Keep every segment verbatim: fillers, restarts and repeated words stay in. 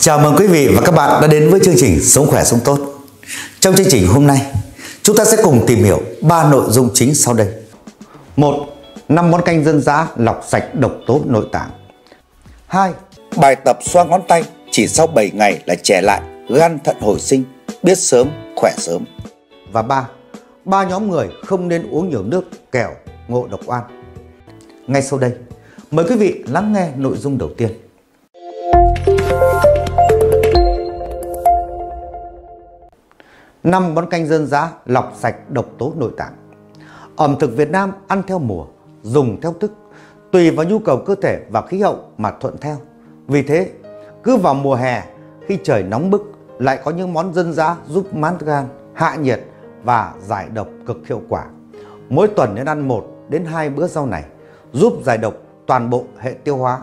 Chào mừng quý vị và các bạn đã đến với chương trình Sống khỏe sống tốt. Trong chương trình hôm nay, chúng ta sẽ cùng tìm hiểu ba nội dung chính sau đây. Một. năm món canh dân dã lọc sạch độc tố nội tạng. Hai. Bài tập xoa ngón tay chỉ sau bảy ngày là trẻ lại, gan thận hồi sinh, biết sớm, khỏe sớm. Và ba. Ba nhóm người không nên uống nhiều nước kẻo ngộ độc oan. Ngay sau đây, mời quý vị lắng nghe nội dung đầu tiên. năm món canh dân dã lọc sạch độc tố nội tạng. Ẩm thực Việt Nam ăn theo mùa, dùng theo thức, tùy vào nhu cầu cơ thể và khí hậu mà thuận theo. Vì thế, cứ vào mùa hè khi trời nóng bức lại có những món dân dã giúp mát gan, hạ nhiệt và giải độc cực hiệu quả. Mỗi tuần nên ăn một đến hai bữa rau này, giúp giải độc toàn bộ hệ tiêu hóa.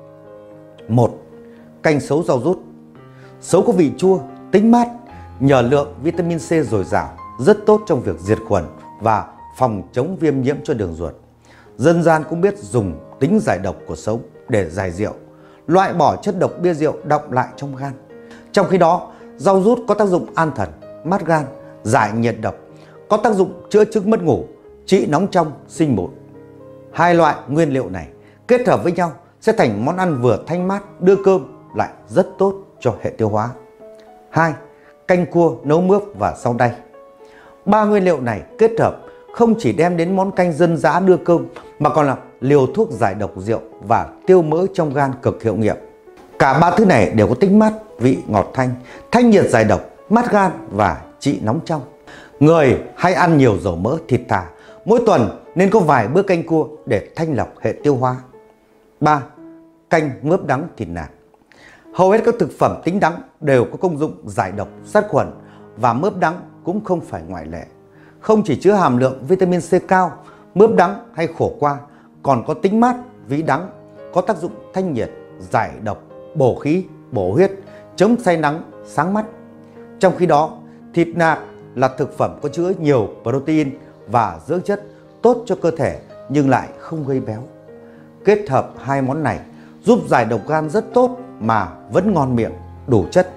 Một. Canh sấu rau rút. Sấu có vị chua, tính mát, nhờ lượng vitamin C dồi dào, rất tốt trong việc diệt khuẩn và phòng chống viêm nhiễm cho đường ruột. Dân gian cũng biết dùng tính giải độc của sấu để giải rượu, loại bỏ chất độc bia rượu đọng lại trong gan. Trong khi đó, rau rút có tác dụng an thần, mát gan, giải nhiệt độc, có tác dụng chữa chứng mất ngủ, trị nóng trong, sinh mụn. Hai loại nguyên liệu này kết hợp với nhau sẽ thành món ăn vừa thanh mát, đưa cơm lại rất tốt cho hệ tiêu hóa. Hai. Canh cua nấu mướp và rau đay. Ba nguyên liệu này kết hợp không chỉ đem đến món canh dân dã đưa cơm mà còn là liều thuốc giải độc rượu và tiêu mỡ trong gan cực hiệu nghiệm. Cả ba thứ này đều có tính mát, vị ngọt thanh, thanh nhiệt giải độc, mát gan và trị nóng trong. Người hay ăn nhiều dầu mỡ, thịt thà, mỗi tuần nên có vài bữa canh cua để thanh lọc hệ tiêu hóa. Ba. Canh mướp đắng thịt nạc. Hầu hết các thực phẩm tính đắng đều có công dụng giải độc, sát khuẩn và mướp đắng cũng không phải ngoại lệ. Không chỉ chứa hàm lượng vitamin C cao, mướp đắng hay khổ qua còn có tính mát, vị đắng, có tác dụng thanh nhiệt, giải độc, bổ khí, bổ huyết, chống say nắng, sáng mắt. Trong khi đó, thịt nạc là thực phẩm có chứa nhiều protein và dưỡng chất tốt cho cơ thể nhưng lại không gây béo. Kết hợp hai món này giúp giải độc gan rất tốt mà vẫn ngon miệng, đủ chất.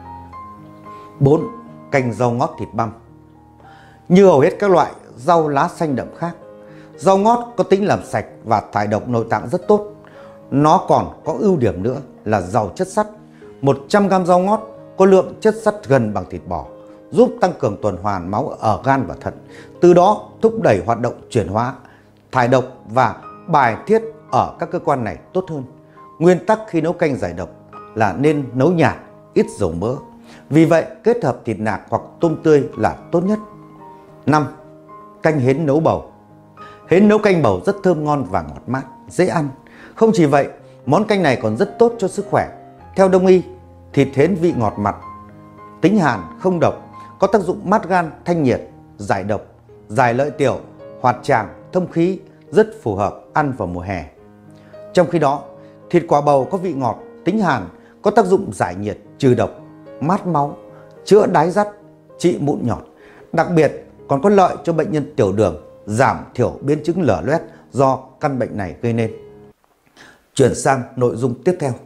Bốn. Canh rau ngót thịt băm. Như hầu hết các loại rau lá xanh đậm khác, rau ngót có tính làm sạch và thải độc nội tạng rất tốt. Nó còn có ưu điểm nữa là giàu chất sắt. một trăm gam rau ngót có lượng chất sắt gần bằng thịt bò, giúp tăng cường tuần hoàn máu ở gan và thận, từ đó thúc đẩy hoạt động chuyển hóa, thải độc và bài tiết ở các cơ quan này tốt hơn. Nguyên tắc khi nấu canh giải độc là nên nấu nhạt, ít dầu mỡ. Vì vậy, kết hợp thịt nạc hoặc tôm tươi là tốt nhất. Năm. Canh hến nấu bầu. Hến nấu canh bầu rất thơm ngon và ngọt mát, dễ ăn. Không chỉ vậy, món canh này còn rất tốt cho sức khỏe. Theo Đông y, thịt hến vị ngọt mặn, tính hàn, không độc, có tác dụng mát gan, thanh nhiệt, giải độc, giải lợi tiểu, hoạt tràng, thông khí, rất phù hợp ăn vào mùa hè. Trong khi đó, thịt quả bầu có vị ngọt, tính hàn, có tác dụng giải nhiệt, trừ độc, mát máu, chữa đái dắt, trị mụn nhọt. Đặc biệt còn có lợi cho bệnh nhân tiểu đường, giảm thiểu biến chứng lở loét do căn bệnh này gây nên. Chuyển sang nội dung tiếp theo.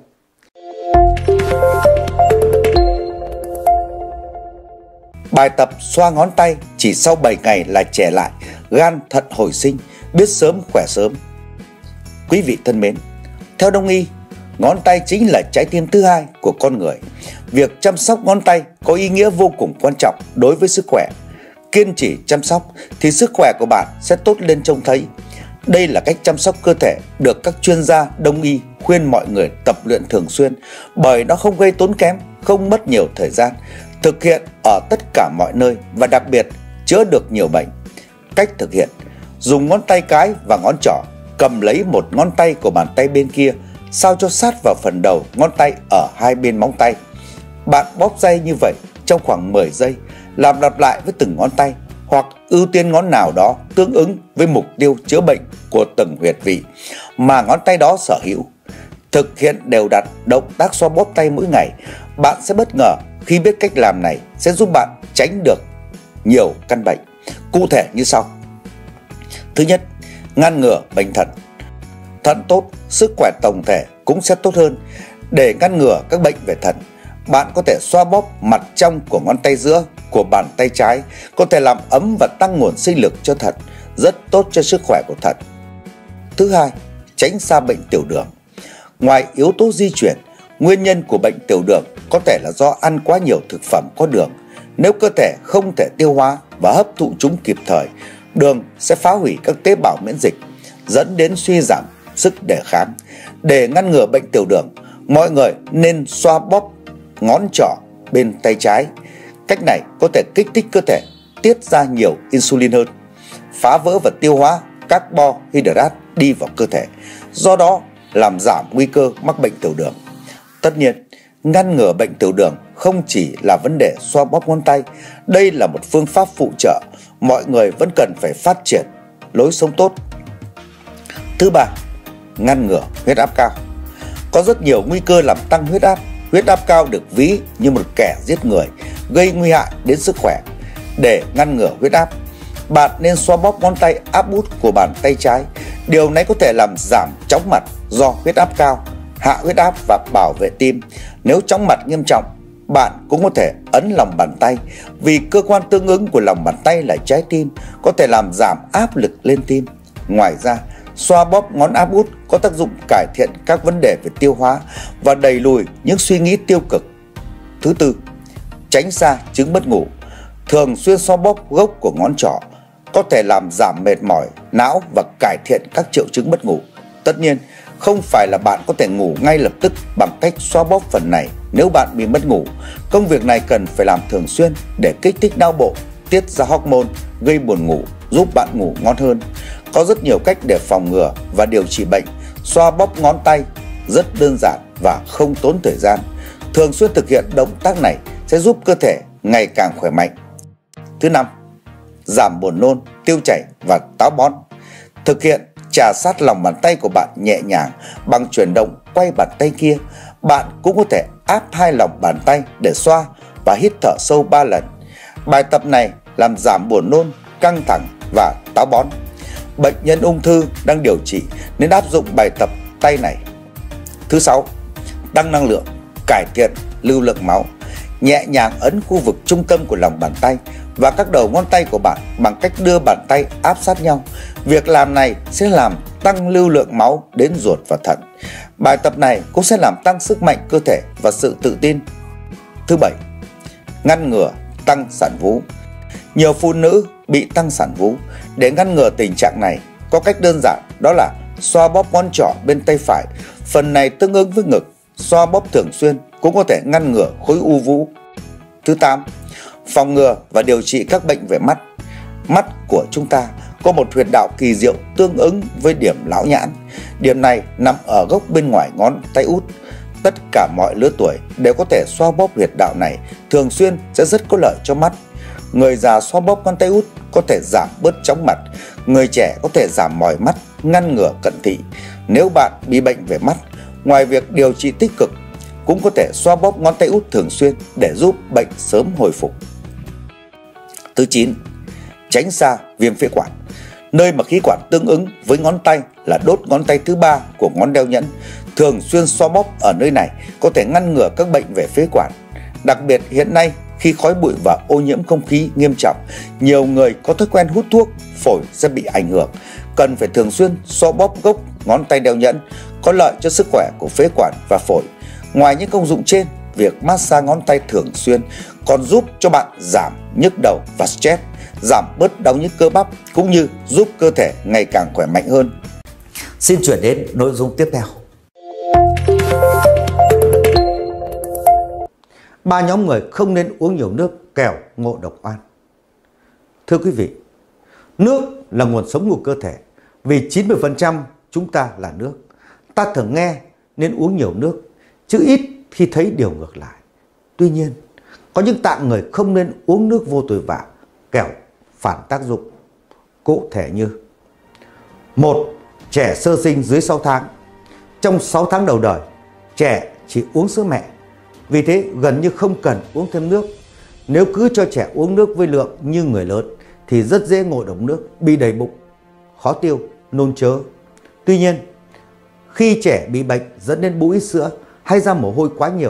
Bài tập xoa ngón tay chỉ sau bảy ngày là trẻ lại, gan thận hồi sinh, biết sớm khỏe sớm. Quý vị thân mến, theo Đông y, ngón tay chính là trái tim thứ hai của con người. Việc chăm sóc ngón tay có ý nghĩa vô cùng quan trọng đối với sức khỏe. Kiên trì chăm sóc thì sức khỏe của bạn sẽ tốt lên trông thấy. Đây là cách chăm sóc cơ thể được các chuyên gia Đông y khuyên mọi người tập luyện thường xuyên, bởi nó không gây tốn kém, không mất nhiều thời gian, thực hiện ở tất cả mọi nơi và đặc biệt chữa được nhiều bệnh. Cách thực hiện: dùng ngón tay cái và ngón trỏ cầm lấy một ngón tay của bàn tay bên kia, sao cho sát vào phần đầu ngón tay ở hai bên móng tay. Bạn bóp day như vậy trong khoảng mười giây, làm lặp lại với từng ngón tay hoặc ưu tiên ngón nào đó tương ứng với mục tiêu chữa bệnh của từng huyệt vị mà ngón tay đó sở hữu. Thực hiện đều đặn động tác xoa bóp tay mỗi ngày, bạn sẽ bất ngờ khi biết cách làm này sẽ giúp bạn tránh được nhiều căn bệnh. Cụ thể như sau. Thứ nhất, ngăn ngừa bệnh thận. Thận tốt, sức khỏe tổng thể cũng sẽ tốt hơn. Để ngăn ngừa các bệnh về thận, bạn có thể xoa bóp mặt trong của ngón tay giữa của bàn tay trái, có thể làm ấm và tăng nguồn sinh lực cho thận, rất tốt cho sức khỏe của thận. Thứ hai, tránh xa bệnh tiểu đường. Ngoài yếu tố di chuyển, nguyên nhân của bệnh tiểu đường có thể là do ăn quá nhiều thực phẩm có đường. Nếu cơ thể không thể tiêu hóa và hấp thụ chúng kịp thời, đường sẽ phá hủy các tế bào miễn dịch, dẫn đến suy giảm sức đề kháng. Để ngăn ngừa bệnh tiểu đường, mọi người nên xoa bóp ngón trỏ bên tay trái. Cách này có thể kích thích cơ thể tiết ra nhiều insulin hơn, phá vỡ và tiêu hóa carbohydrate đi vào cơ thể, do đó làm giảm nguy cơ mắc bệnh tiểu đường. Tất nhiên, ngăn ngừa bệnh tiểu đường không chỉ là vấn đề xoa bóp ngón tay, đây là một phương pháp phụ trợ. Mọi người vẫn cần phải phát triển lối sống tốt. Thứ ba, ngăn ngừa huyết áp cao. Có rất nhiều nguy cơ làm tăng huyết áp. Huyết áp cao được ví như một kẻ giết người, gây nguy hại đến sức khỏe. Để ngăn ngừa huyết áp, bạn nên xoa bóp ngón tay áp út của bàn tay trái. Điều này có thể làm giảm chóng mặt do huyết áp cao, hạ huyết áp và bảo vệ tim. Nếu chóng mặt nghiêm trọng, bạn cũng có thể ấn lòng bàn tay, vì cơ quan tương ứng của lòng bàn tay là trái tim, có thể làm giảm áp lực lên tim. Ngoài ra, xoa bóp ngón áp út có tác dụng cải thiện các vấn đề về tiêu hóa và đẩy lùi những suy nghĩ tiêu cực. Thứ tư, tránh xa chứng mất ngủ. Thường xuyên xoa bóp gốc của ngón trỏ có thể làm giảm mệt mỏi não và cải thiện các triệu chứng mất ngủ. Tất nhiên, không phải là bạn có thể ngủ ngay lập tức bằng cách xoa bóp phần này nếu bạn bị mất ngủ. Công việc này cần phải làm thường xuyên để kích thích não bộ tiết ra hormone gây buồn ngủ, giúp bạn ngủ ngon hơn. Có rất nhiều cách để phòng ngừa và điều trị bệnh. Xoa bóp ngón tay rất đơn giản và không tốn thời gian. Thường xuyên thực hiện động tác này sẽ giúp cơ thể ngày càng khỏe mạnh. Thứ năm, giảm buồn nôn, tiêu chảy và táo bón. Thực hiện chà sát lòng bàn tay của bạn nhẹ nhàng bằng chuyển động quay bàn tay kia. Bạn cũng có thể áp hai lòng bàn tay để xoa và hít thở sâu ba lần. Bài tập này làm giảm buồn nôn, căng thẳng và táo bón. Bệnh nhân ung thư đang điều trị nên áp dụng bài tập tay này. Thứ sáu, tăng năng lượng, cải thiện lưu lượng máu. Nhẹ nhàng ấn khu vực trung tâm của lòng bàn tay và các đầu ngón tay của bạn bằng cách đưa bàn tay áp sát nhau. Việc làm này sẽ làm tăng lưu lượng máu đến ruột và thận. Bài tập này cũng sẽ làm tăng sức mạnh cơ thể và sự tự tin. Thứ bảy, ngăn ngừa tăng sản vú. Nhiều phụ nữ bị tăng sản vú. Để ngăn ngừa tình trạng này, có cách đơn giản, đó là xoa bóp ngón trỏ bên tay phải. Phần này tương ứng với ngực. Xoa bóp thường xuyên cũng có thể ngăn ngừa khối u vú. Thứ tám, phòng ngừa và điều trị các bệnh về mắt. Mắt của chúng ta có một huyệt đạo kỳ diệu tương ứng với điểm lão nhãn. Điểm này nằm ở góc bên ngoài ngón tay út. Tất cả mọi lứa tuổi đều có thể xoa bóp huyệt đạo này, thường xuyên sẽ rất có lợi cho mắt. Người già xoa bóp ngón tay út có thể giảm bớt chóng mặt. Người trẻ có thể giảm mỏi mắt, ngăn ngừa cận thị. Nếu bạn bị bệnh về mắt, ngoài việc điều trị tích cực, cũng có thể xoa bóp ngón tay út thường xuyên để giúp bệnh sớm hồi phục. Thứ chín, tránh xa viêm phế quản. Nơi mà khí quản tương ứng với ngón tay là đốt ngón tay thứ ba của ngón đeo nhẫn. Thường xuyên xoa bóp ở nơi này có thể ngăn ngừa các bệnh về phế quản. Đặc biệt hiện nay, khi khói bụi và ô nhiễm không khí nghiêm trọng, nhiều người có thói quen hút thuốc, phổi sẽ bị ảnh hưởng. Cần phải thường xuyên xoa bóp gốc ngón tay đeo nhẫn, có lợi cho sức khỏe của phế quản và phổi. Ngoài những công dụng trên, việc massage ngón tay thường xuyên còn giúp cho bạn giảm nhức đầu và stress, giảm bớt đau nhức cơ bắp, cũng như giúp cơ thể ngày càng khỏe mạnh hơn. Xin chuyển đến nội dung tiếp theo. Ba nhóm người không nên uống nhiều nước kẻo ngộ độc oan. Thưa quý vị, nước là nguồn sống của cơ thể, vì chín mươi phần trăm chúng ta là nước. Ta thường nghe nên uống nhiều nước, chứ ít khi thấy điều ngược lại. Tuy nhiên, có những tạng người không nên uống nước vô tội vạ, kẻo phản tác dụng. Cụ thể như: một. Trẻ sơ sinh dưới sáu tháng. Trong sáu tháng đầu đời, trẻ chỉ uống sữa mẹ, vì thế gần như không cần uống thêm nước. Nếu cứ cho trẻ uống nước với lượng như người lớn thì rất dễ ngộ độc nước, bị đầy bụng, khó tiêu, nôn chớ. Tuy nhiên, khi trẻ bị bệnh dẫn đến bú ít sữa hay ra mồ hôi quá nhiều,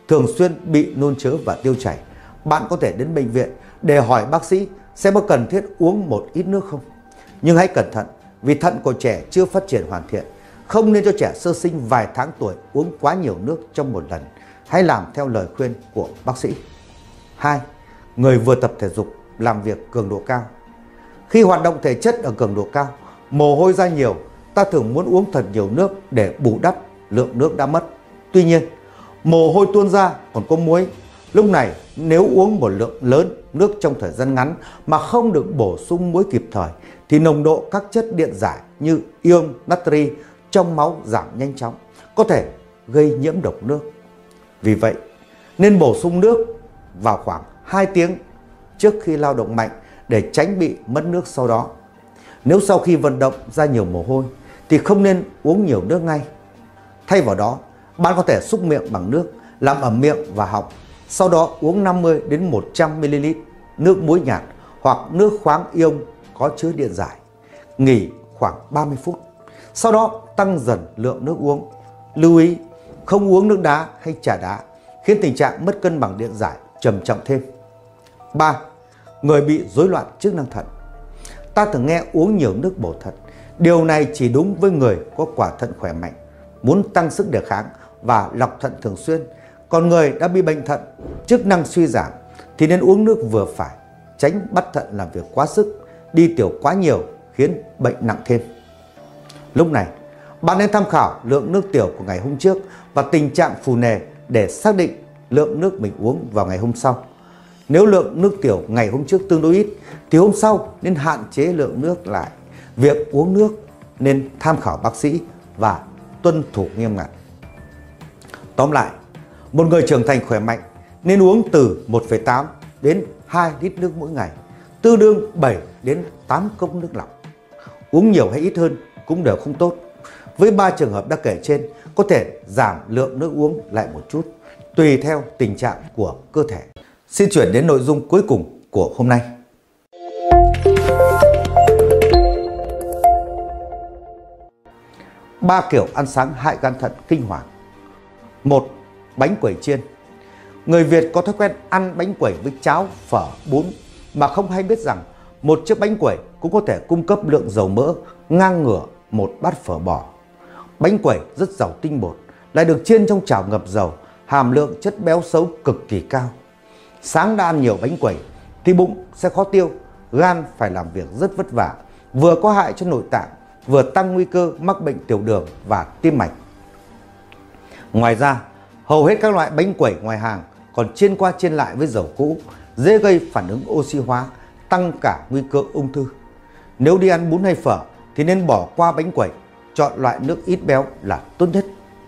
thường xuyên bị nôn chớ và tiêu chảy, bạn có thể đến bệnh viện để hỏi bác sĩ xem có cần thiết uống một ít nước không. Nhưng hãy cẩn thận vì thận của trẻ chưa phát triển hoàn thiện. Không nên cho trẻ sơ sinh vài tháng tuổi uống quá nhiều nước trong một lần. Hãy làm theo lời khuyên của bác sĩ. hai. Người vừa tập thể dục, làm việc cường độ cao. Khi hoạt động thể chất ở cường độ cao, mồ hôi ra nhiều, ta thường muốn uống thật nhiều nước để bù đắp lượng nước đã mất. Tuy nhiên, mồ hôi tuôn ra còn có muối. Lúc này nếu uống một lượng lớn nước trong thời gian ngắn mà không được bổ sung muối kịp thời thì nồng độ các chất điện giải như ion natri trong máu giảm nhanh chóng, có thể gây nhiễm độc nước. Vì vậy, nên bổ sung nước vào khoảng hai tiếng trước khi lao động mạnh để tránh bị mất nước sau đó. Nếu sau khi vận động ra nhiều mồ hôi thì không nên uống nhiều nước ngay. Thay vào đó, bạn có thể súc miệng bằng nước, làm ẩm miệng và họng. Sau đó uống năm mươi đến một trăm mi li lít nước muối nhạt hoặc nước khoáng ion có chứa điện giải. Nghỉ khoảng ba mươi phút. Sau đó tăng dần lượng nước uống. Lưu ý không uống nước đá hay trà đá, khiến tình trạng mất cân bằng điện giải trầm trọng thêm. ba. Người bị rối loạn chức năng thận. Ta thường nghe uống nhiều nước bổ thận. Điều này chỉ đúng với người có quả thận khỏe mạnh, muốn tăng sức đề kháng và lọc thận thường xuyên. Còn người đã bị bệnh thận, chức năng suy giảm thì nên uống nước vừa phải, tránh bắt thận làm việc quá sức, đi tiểu quá nhiều khiến bệnh nặng thêm. Lúc này, bạn nên tham khảo lượng nước tiểu của ngày hôm trước và tình trạng phù nề để xác định lượng nước mình uống vào ngày hôm sau. Nếu lượng nước tiểu ngày hôm trước tương đối ít thì hôm sau nên hạn chế lượng nước lại. Việc uống nước nên tham khảo bác sĩ và tuân thủ nghiêm ngặt. Tóm lại, một người trưởng thành khỏe mạnh nên uống từ một phẩy tám đến hai lít nước mỗi ngày, tương đương bảy đến tám cốc nước lọc. Uống nhiều hay ít hơn cũng đều không tốt. Với ba trường hợp đã kể trên, có thể giảm lượng nước uống lại một chút, tùy theo tình trạng của cơ thể. Xin chuyển đến nội dung cuối cùng của hôm nay. Ba kiểu ăn sáng hại gan thận kinh hoàng. một. Bánh quẩy chiên. Người Việt có thói quen ăn bánh quẩy với cháo, phở, bún mà không hay biết rằng một chiếc bánh quẩy cũng có thể cung cấp lượng dầu mỡ ngang ngửa một bát phở bò. Bánh quẩy rất giàu tinh bột, lại được chiên trong chảo ngập dầu, hàm lượng chất béo xấu cực kỳ cao. Sáng đã ăn nhiều bánh quẩy thì bụng sẽ khó tiêu, gan phải làm việc rất vất vả, vừa có hại cho nội tạng, vừa tăng nguy cơ mắc bệnh tiểu đường và tim mạch. Ngoài ra, hầu hết các loại bánh quẩy ngoài hàng còn chiên qua chiên lại với dầu cũ, dễ gây phản ứng oxy hóa, tăng cả nguy cơ ung thư. Nếu đi ăn bún hay phở thì nên bỏ qua bánh quẩy, chọn loại nước ít béo là tốt nhất.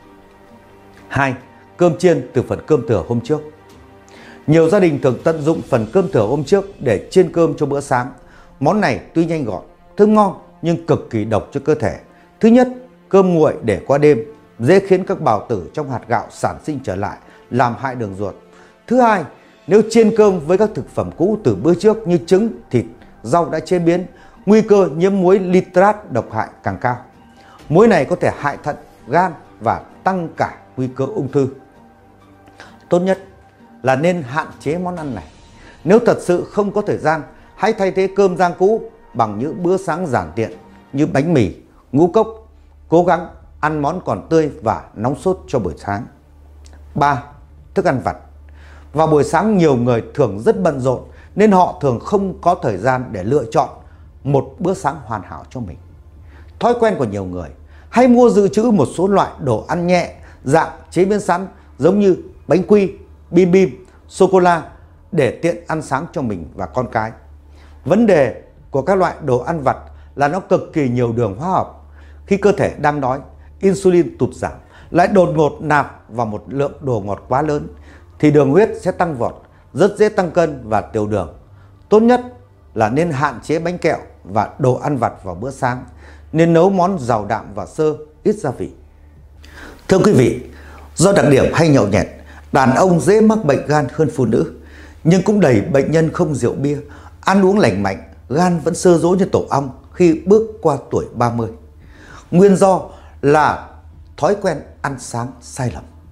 hai. Cơm chiên từ phần cơm thừa hôm trước. Nhiều gia đình thường tận dụng phần cơm thừa hôm trước để chiên cơm cho bữa sáng. Món này tuy nhanh gọn, thơm ngon nhưng cực kỳ độc cho cơ thể. Thứ nhất, cơm nguội để qua đêm dễ khiến các bào tử trong hạt gạo sản sinh trở lại, làm hại đường ruột. Thứ hai, nếu chiên cơm với các thực phẩm cũ từ bữa trước như trứng, thịt, rau đã chế biến, nguy cơ nhiễm muối nitrat độc hại càng cao. Muối này có thể hại thận, gan và tăng cả nguy cơ ung thư. Tốt nhất là nên hạn chế món ăn này. Nếu thật sự không có thời gian, hãy thay thế cơm rang cũ bằng những bữa sáng giản tiện như bánh mì, ngũ cốc. Cố gắng ăn món còn tươi và nóng sốt cho buổi sáng. ba. Thức ăn vặt. Vào buổi sáng nhiều người thường rất bận rộn nên họ thường không có thời gian để lựa chọn một bữa sáng hoàn hảo cho mình. Thói quen của nhiều người hay mua dự trữ một số loại đồ ăn nhẹ dạng chế biến sẵn giống như bánh quy, bim bim, sô-cô-la để tiện ăn sáng cho mình và con cái. Vấn đề của các loại đồ ăn vặt là nó cực kỳ nhiều đường hóa học. Khi cơ thể đang đói, insulin tụt giảm, lại đột ngột nạp vào một lượng đồ ngọt quá lớn thì đường huyết sẽ tăng vọt, rất dễ tăng cân và tiểu đường. Tốt nhất là nên hạn chế bánh kẹo và đồ ăn vặt vào bữa sáng, nên nấu món giàu đạm và xơ, ít gia vị. Thưa quý vị, do đặc điểm hay nhậu nhẹt, đàn ông dễ mắc bệnh gan hơn phụ nữ, nhưng cũng đầy bệnh nhân không rượu bia, ăn uống lành mạnh, gan vẫn xơ dỗ như tổ ong khi bước qua tuổi ba mươi. Nguyên do là thói quen ăn sáng sai lầm.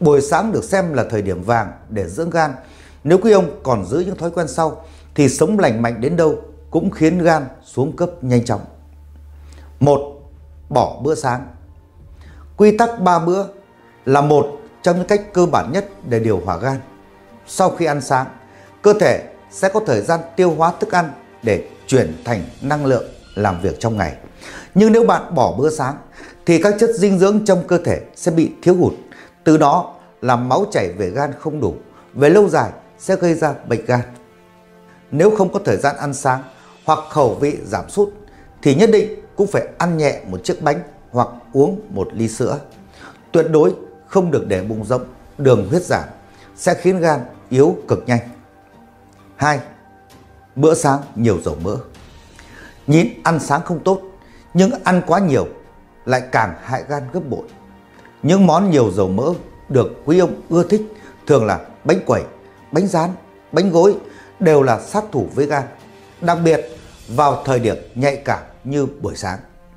Buổi sáng được xem là thời điểm vàng để dưỡng gan. Nếu quý ông còn giữ những thói quen sau thì sống lành mạnh đến đâu cũng khiến gan xuống cấp nhanh chóng. một. Bỏ bữa sáng. Quy tắc ba bữa là một trong những cách cơ bản nhất để điều hòa gan. Sau khi ăn sáng, cơ thể sẽ có thời gian tiêu hóa thức ăn để chuyển thành năng lượng làm việc trong ngày. Nhưng nếu bạn bỏ bữa sáng thì các chất dinh dưỡng trong cơ thể sẽ bị thiếu hụt, từ đó làm máu chảy về gan không đủ, về lâu dài sẽ gây ra bệnh gan. Nếu không có thời gian ăn sáng hoặc khẩu vị giảm sút thì nhất định cũng phải ăn nhẹ một chiếc bánh hoặc uống một ly sữa. Tuyệt đối không được để bụng rộng, đường huyết giảm, sẽ khiến gan yếu cực nhanh. hai. Bữa sáng nhiều dầu mỡ. Nhịn ăn sáng không tốt, nhưng ăn quá nhiều lại càng hại gan gấp bội. Những món nhiều dầu mỡ được quý ông ưa thích thường là bánh quẩy, bánh rán, bánh gối đều là sát thủ với gan, đặc biệt vào thời điểm nhạy cảm như buổi sáng.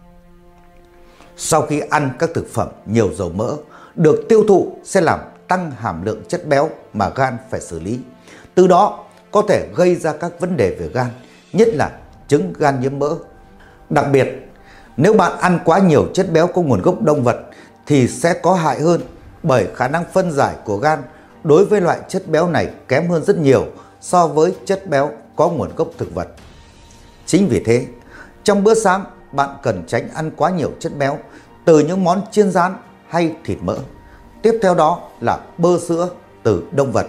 Sau khi ăn các thực phẩm nhiều dầu mỡ được tiêu thụ sẽ làm tăng hàm lượng chất béo mà gan phải xử lý, từ đó có thể gây ra các vấn đề về gan, nhất là chứng gan nhiễm mỡ. Đặc biệt, nếu bạn ăn quá nhiều chất béo có nguồn gốc động vật thì sẽ có hại hơn, bởi khả năng phân giải của gan đối với loại chất béo này kém hơn rất nhiều so với chất béo có nguồn gốc thực vật. Chính vì thế, trong bữa sáng bạn cần tránh ăn quá nhiều chất béo từ những món chiên rán hay thịt mỡ. Tiếp theo đó là bơ sữa từ động vật.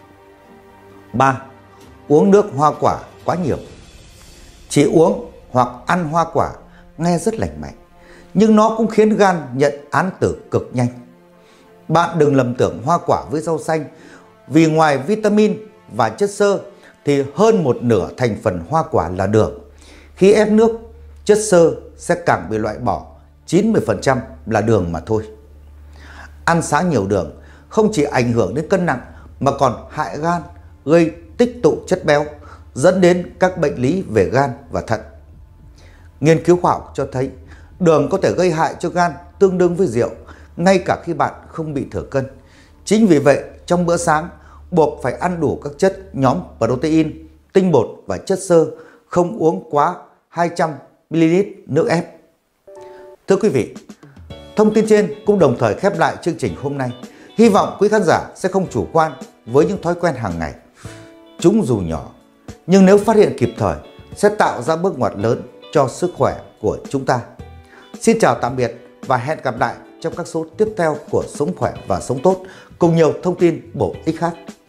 ba. Uống nước hoa quả quá nhiều. Chỉ uống hoặc ăn hoa quả nghe rất lành mạnh, nhưng nó cũng khiến gan nhận án tử cực nhanh. Bạn đừng lầm tưởng hoa quả với rau xanh, vì ngoài vitamin và chất xơ thì hơn một nửa thành phần hoa quả là đường. Khi ép nước, chất xơ sẽ càng bị loại bỏ, chín mươi phần trăm là đường mà thôi. Ăn sáng nhiều đường không chỉ ảnh hưởng đến cân nặng mà còn hại gan, gây tích tụ chất béo, dẫn đến các bệnh lý về gan và thận. Nghiên cứu khoa học cho thấy đường có thể gây hại cho gan tương đương với rượu, ngay cả khi bạn không bị thừa cân. Chính vì vậy, trong bữa sáng buộc phải ăn đủ các chất nhóm protein, tinh bột và chất xơ, không uống quá hai trăm mi li lít nước ép. Thưa quý vị, thông tin trên cũng đồng thời khép lại chương trình hôm nay. Hy vọng quý khán giả sẽ không chủ quan với những thói quen hàng ngày. Chúng dù nhỏ, nhưng nếu phát hiện kịp thời sẽ tạo ra bước ngoặt lớn cho sức khỏe của chúng ta. Xin chào tạm biệt và hẹn gặp lại trong các số tiếp theo của Sống Khỏe và Sống Tốt cùng nhiều thông tin bổ ích khác.